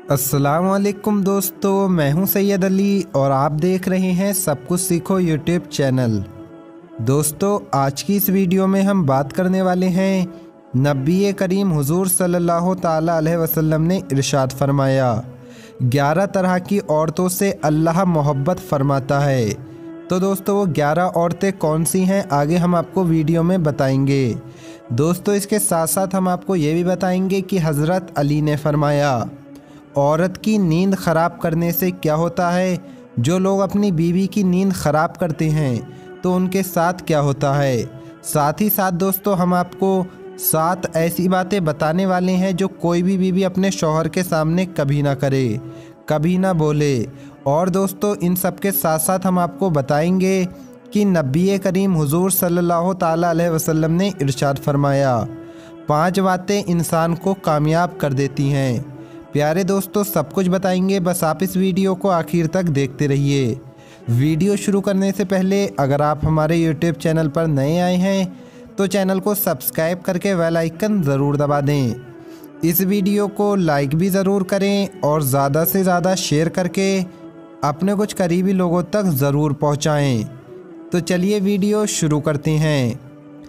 अस्सलामुअलैकुम दोस्तों, मैं हूं सैयद अली और आप देख रहे हैं सब कुछ सीखो यूट्यूब चैनल। दोस्तों, आज की इस वीडियो में हम बात करने वाले हैं नबी करीम हुजूर सल्लल्लाहु ताला अलैहि वसल्लम ने इरशाद फरमाया 11 तरह की औरतों से अल्लाह मोहब्बत फरमाता है। तो दोस्तों, वो 11 औरतें कौन सी हैं आगे हम आपको वीडियो में बताएंगे। दोस्तों, इसके साथ साथ हम आपको ये भी बताएंगे कि हज़रत अली ने फरमाया औरत की नींद ख़राब करने से क्या होता है। जो लोग अपनी बीवी की नींद ख़राब करते हैं तो उनके साथ क्या होता है। साथ ही साथ दोस्तों, हम आपको 7 ऐसी बातें बताने वाले हैं जो कोई भी बीवी अपने शौहर के सामने कभी ना करे, कभी ना बोले। और दोस्तों, इन सब के साथ साथ हम आपको बताएंगे कि नबी करीम हुजूर सल्लल्लाहु ताला अलैहि वसल्लम ने इरशाद फरमाया 5 बातें इंसान को कामयाब कर देती हैं। प्यारे दोस्तों, सब कुछ बताएंगे, बस आप इस वीडियो को आखिर तक देखते रहिए। वीडियो शुरू करने से पहले अगर आप हमारे यूट्यूब चैनल पर नए आए हैं तो चैनल को सब्सक्राइब करके बेल आइकन ज़रूर दबा दें। इस वीडियो को लाइक भी ज़रूर करें और ज़्यादा से ज़्यादा शेयर करके अपने कुछ करीबी लोगों तक ज़रूर पहुँचाएँ। तो चलिए वीडियो शुरू करते हैं।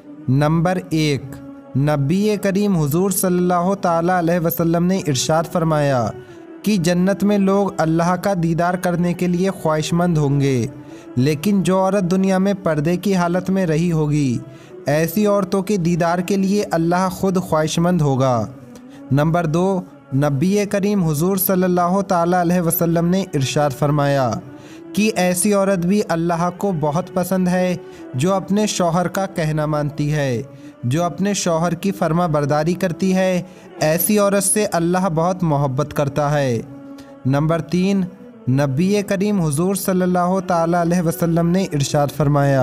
नंबर 1, नबी करीम हुजूर सल्लल्लाहु ताला अलैहि वसल्लम ने इरशाद फरमाया कि जन्नत में लोग अल्लाह का दीदार करने के लिए ख्वाहिशमंद होंगे, लेकिन जो औरत दुनिया में पर्दे की हालत में रही होगी ऐसी औरतों के दीदार के लिए अल्लाह खुद ख्वाहिशमंद होगा। नंबर 2, नबी करीम हुजूर सल्लल्लाहु ताला अलैहि वसल्लम ने इरशाद फरमाया कि ऐसी औरत भी अल्लाह को बहुत पसंद है जो अपने शौहर का कहना मानती है, जो अपने शौहर की फर्मा बरदारी करती है। ऐसी औरत से अल्लाह बहुत मोहब्बत करता है। नंबर 3, नबी करीम हुजूर सल्लल्लाहु ताला अलैहि वसल्लम ने इरशाद फरमाया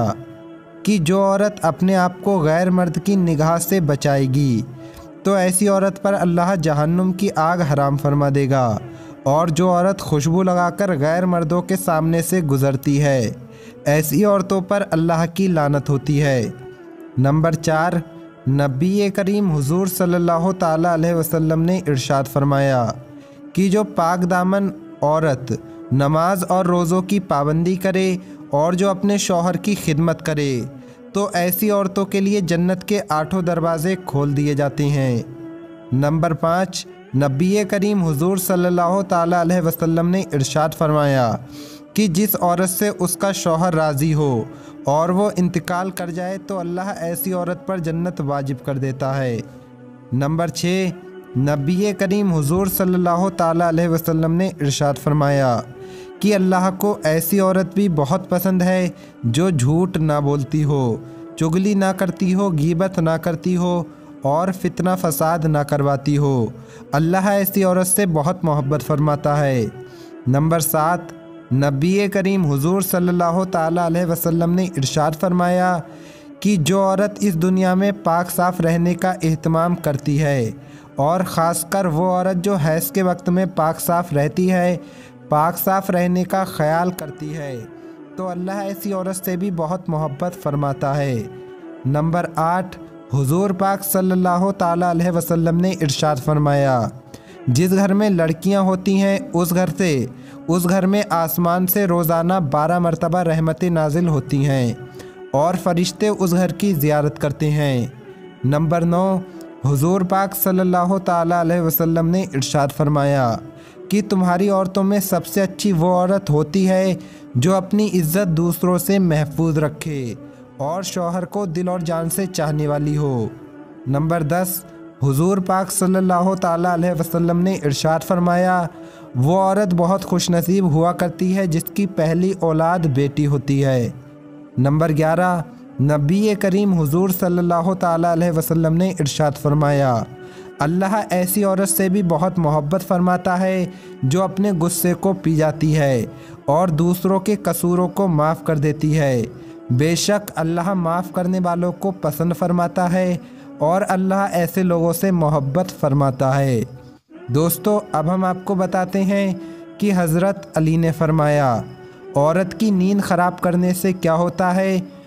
कि जो औरत अपने आप को गैर मर्द की निगाह से बचाएगी तो ऐसी औरत पर अल्लाह जहन्नुम की आग हराम फरमा देगा। और जो औरत खुशबू लगाकर गैर मर्दों के सामने से गुज़रती है ऐसी औरतों पर अल्लाह की लानत होती है। नंबर 4, नबी करीम हुजूर सल्लल्लाहु ताला अलैहि वसल्लम ने इरशाद फरमाया कि जो पाक दामन औरत नमाज और रोज़ों की पाबंदी करे और जो अपने शौहर की खिदमत करे तो ऐसी औरतों के लिए जन्नत के 8 दरवाज़े खोल दिए जाते हैं। नंबर 5, नबी करीम हुजूर सल्लल्लाहु ताला अलैहि वसल्लम ने इरशाद फरमाया कि जिस औरत से उसका शौहर राज़ी हो और वो इंतकाल कर जाए तो अल्लाह ऐसी औरत पर जन्नत वाजिब कर देता है। नंबर 6, नबी करीम हुजूर सल्लल्लाहु ताला अलैहि वसल्लम ने इरशाद फरमाया कि अल्लाह को ऐसी औरत भी बहुत पसंद है जो झूठ ना बोलती हो, चुगली ना करती हो, गीबत ना करती हो और फितना फसाद ना करवाती हो। अल्लाह ऐसी औरत से बहुत मोहब्बत फरमाता है। नंबर 7, नबी करीम हुजूर सल्लल्लाहु ताला अलैहि वसल्लम ने इरशाद फरमाया कि जो औरत इस दुनिया में पाक साफ़ रहने का एहतमाम करती है और ख़ासकर वो औरत जो हैज़ के वक्त में पाक साफ़ रहती है, पाक साफ़ रहने का ख्याल करती है, तो अल्लाह ऐसी औरत से भी बहुत मोहब्बत फरमाता है। नंबर 8, हुजूर पाक सल्लल्लाहु ताला अलैहि वसल्लम ने इरशाद फरमाया जिस घर में लड़कियां होती हैं उस घर में आसमान से रोज़ाना 12 मरतबा रहमतें नाजिल होती हैं और फरिश्ते उस घर की ज़ियारत करते हैं। नंबर 9, हुजूर पाक सल्लल्लाहु ताला अलैहि वसल्लम ने इरशाद फरमाया कि तुम्हारी औरतों में सबसे अच्छी वो औरत होती है जो अपनी इज़्ज़त दूसरों से महफूज रखे और शौहर को दिल और जान से चाहने वाली हो। नंबर 10, हुजूर पाक सल्लल्लाहु ताला अलैहि वसल्लम ने इरशाद फरमाया वो औरत बहुत खुशनसीब हुआ करती है जिसकी पहली औलाद बेटी होती है। नंबर 11, नबी करीम हुजूर सल्लल्लाहु ताला अलैहि वसल्लम ने इरशाद फरमाया अल्लाह ऐसी औरत से भी बहुत मोहब्बत फरमाता है जो अपने गुस्से को पी जाती है और दूसरों के कसूरों को माफ़ कर देती है। बेशक अल्लाह माफ़ करने वालों को पसंद फरमाता है और अल्लाह ऐसे लोगों से मोहब्बत फरमाता है। दोस्तों, अब हम आपको बताते हैं कि हज़रत अली ने फरमाया औरत की नींद ख़राब करने से क्या होता है।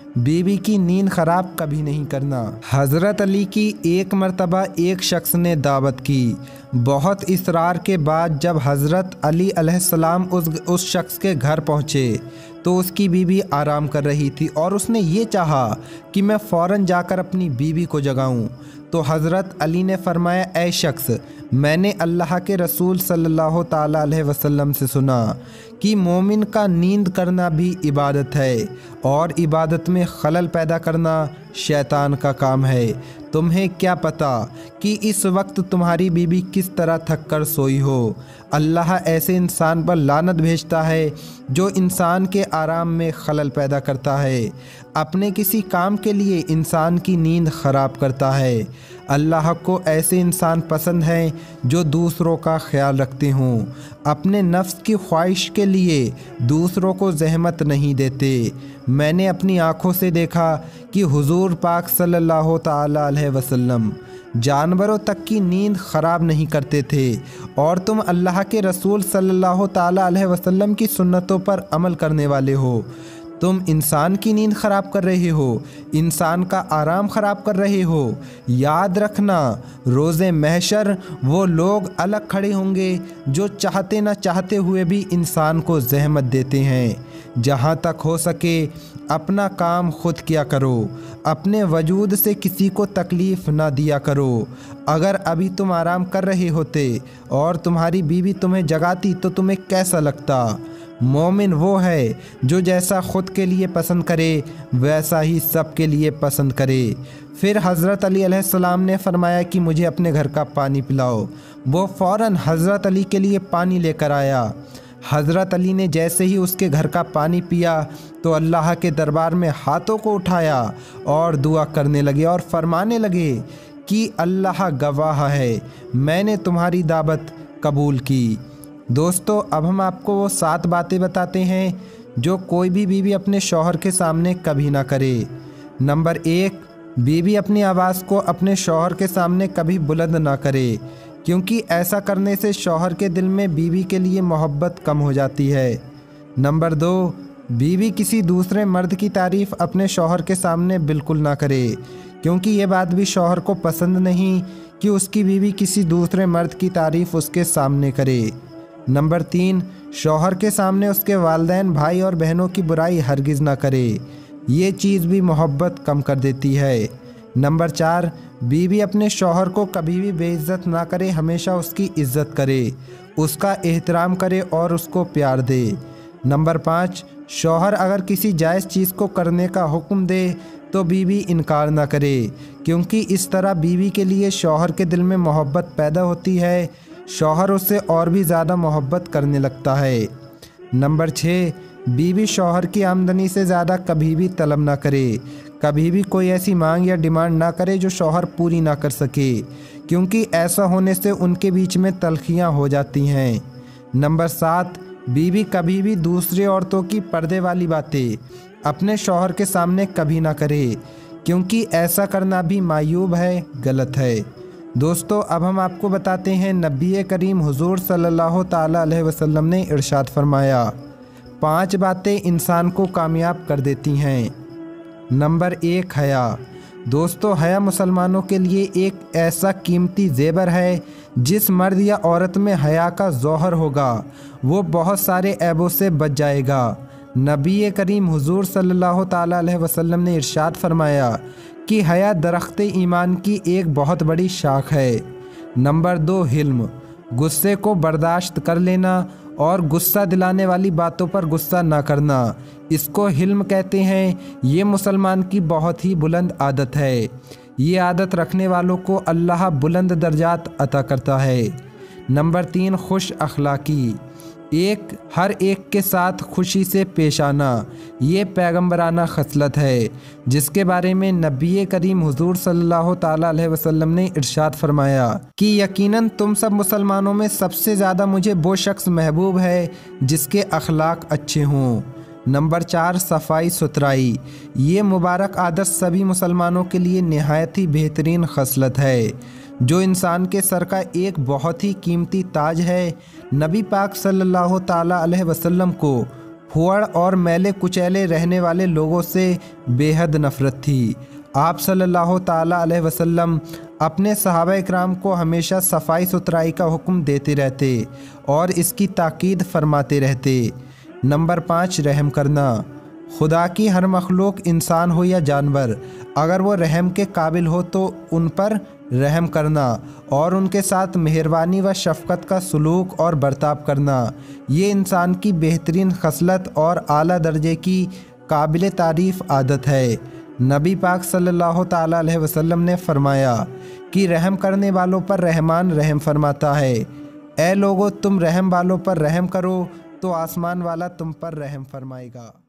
बीवी की नींद ख़राब कभी नहीं करना। हज़रत अली की एक मर्तबा एक शख्स ने दावत की। बहुत इसरार के बाद जब हज़रत अली अलैहिस्सलाम उस शख्स के घर पहुँचे तो उसकी बीवी आराम कर रही थी और उसने ये चाहा कि मैं फ़ौरन जाकर अपनी बीवी को जगाऊं। तो हज़रत अली ने फरमाया, ऐ शख्स, मैंने अल्लाह के रसूल सल्लल्लाहु ताला अलैहि वसल्लम से सुना कि मोमिन का नींद करना भी इबादत है और इबादत में खलल पैदा करना शैतान का काम है। तुम्हें क्या पता कि इस वक्त तुम्हारी बीवी किस तरह थक कर सोई हो। अल्लाह ऐसे इंसान पर लानत भेजता है जो इंसान के आराम में खलल पैदा करता है, अपने किसी काम के लिए इंसान की नींद ख़राब करता है। अल्लाह को ऐसे इंसान पसंद हैं जो दूसरों का ख्याल रखते हों, अपने नफ्स की ख्वाहिश के लिए दूसरों को ज़हमत नहीं देते। मैंने अपनी आँखों से देखा कि हुजूर पाक सल्लल्लाहु ताला अलैहि वसल्लम जानवरों तक की नींद ख़राब नहीं करते थे और तुम अल्लाह के रसूल सल्लल्लाहु ताला अलैहि वसल्लम की सुन्नतों पर अमल करने वाले हो। तुम इंसान की नींद ख़राब कर रहे हो, इंसान का आराम ख़राब कर रहे हो। याद रखना, रोज़े महशर वो लोग अलग खड़े होंगे जो चाहते न चाहते हुए भी इंसान को ज़हमत देते हैं। जहाँ तक हो सके अपना काम खुद किया करो, अपने वजूद से किसी को तकलीफ़ ना दिया करो। अगर अभी तुम आराम कर रहे होते और तुम्हारी बीवी तुम्हें जगाती तो तुम्हें कैसा लगता? मोमिन वो है जो जैसा ख़ुद के लिए पसंद करे वैसा ही सब के लिए पसंद करे। फिर हज़रत अली अलैहिस्सलाम ने फरमाया कि मुझे अपने घर का पानी पिलाओ। वो फ़ौरन हज़रत अली के लिए पानी लेकर आया। हज़रत अली ने जैसे ही उसके घर का पानी पिया तो अल्लाह के दरबार में हाथों को उठाया और दुआ करने लगे और फरमाने लगे कि अल्लाह गवाह है, मैंने तुम्हारी दावत कबूल की। दोस्तों, अब हम आपको वो 7 बातें बताते हैं जो कोई भी बीवी अपने शौहर के सामने कभी ना करे। नंबर 1, बीवी अपनी आवाज़ को अपने शौहर के सामने कभी बुलंद ना करे, क्योंकि ऐसा करने से शौहर के दिल में बीवी के लिए मोहब्बत कम हो जाती है। नंबर 2, बीवी किसी दूसरे मर्द की तारीफ़ अपने शौहर के सामने बिल्कुल ना करे, क्योंकि ये बात भी शौहर को पसंद नहीं कि उसकी बीवी किसी दूसरे मर्द की तारीफ़ उसके सामने करे। नंबर 3, शौहर के सामने उसके वालिदैन, भाई और बहनों की बुराई हरगिज़ ना करे, ये चीज़ भी मोहब्बत कम कर देती है। नंबर 4, बीवी अपने शौहर को कभी भी बेइज्जत ना करे, हमेशा उसकी इज़्ज़त करे, उसका एहतराम करे और उसको प्यार दे। नंबर 5, शौहर अगर किसी जायज़ चीज़ को करने का हुक्म दे तो बीवी इनकार ना करे, क्योंकि इस तरह बीवी के लिए शौहर के दिल में मोहब्बत पैदा होती है, शौहर उससे और भी ज़्यादा मोहब्बत करने लगता है। नंबर 6, बीवी शौहर की आमदनी से ज़्यादा कभी भी तलब ना करे, कभी भी कोई ऐसी मांग या डिमांड ना करे जो शौहर पूरी ना कर सके, क्योंकि ऐसा होने से उनके बीच में तलखियाँ हो जाती हैं। नंबर 7, बीवी कभी भी दूसरी औरतों की पर्दे वाली बातें अपने शौहर के सामने कभी ना करे, क्योंकि ऐसा करना भी मायूब है, गलत है। दोस्तों, अब हम आपको बताते हैं नबी करीम हुजूर सल्लल्लाहु ताला अलैहि वसल्लम ने इरशाद फरमाया, 5 बातें इंसान को कामयाब कर देती हैं। नंबर 1, हया। दोस्तों, हया मुसलमानों के लिए एक ऐसा कीमती ज़ेवर है, जिस मर्द या औरत में हया का ज़ौहर होगा वो बहुत सारे ऐबों से बच जाएगा। नबी करीम हुजूर सल्लल्लाहु ताला अलैहि वसल्लम ने इरशाद फरमाया कि हया दरख्त ईमान की एक बहुत बड़ी शाख है। नंबर 2, हिल्म। गुस्से को बर्दाश्त कर लेना और गुस्सा दिलाने वाली बातों पर गुस्सा ना करना, इसको हिल्म कहते हैं। ये मुसलमान की बहुत ही बुलंद आदत है। ये आदत रखने वालों को अल्लाह बुलंद दर्जात अता करता है। नंबर 3, खुश अखलाकी। हर एक के साथ खुशी से पेश आना, ये पैगम्बराना खसलत है, जिसके बारे में नबी करीम हुजूर सल्लल्लाहु ताला अलैहि वसल्लम ने इरशाद फरमाया कि यकीनन तुम सब मुसलमानों में सबसे ज़्यादा मुझे वो शख्स महबूब है जिसके अखलाक अच्छे हों। नंबर 4, सफाई सुथराई। ये मुबारक आदत सभी मुसलमानों के लिए नहायत ही बेहतरीन खसलत है, जो इंसान के सर का एक बहुत ही कीमती ताज है। नबी पाक सल्लल्लाहु ताला अलैहि वसल्लम को हुअड़ और मैले कुचैले रहने वाले लोगों से बेहद नफ़रत थी। आप सल्लल्लाहु ताला अलैहि वसल्लम अपने सहाबा इकराम को हमेशा सफाई सुथराई का हुक्म देते रहते और इसकी ताकीद फरमाते रहते। नंबर 5, रहम करना। खुदा की हर मखलूक, इंसान हो या जानवर, अगर वो रहम के काबिल हो तो उन पर रहम करना और उनके साथ मेहरबानी व शफ़क़त का सलूक और बर्ताव करना, ये इंसान की बेहतरीन खसलत और आला दर्जे की काबिल तारीफ़ आदत है। नबी पाक सल्लल्लाहु ताला अलैहि वसल्लम ने फरमाया कि रहम करने वालों पर रहमान रहम फरमाता है। ए लोगो, तुम रहम वालों पर रहम करो तो आसमान वाला तुम पर रहम फरमाएगा।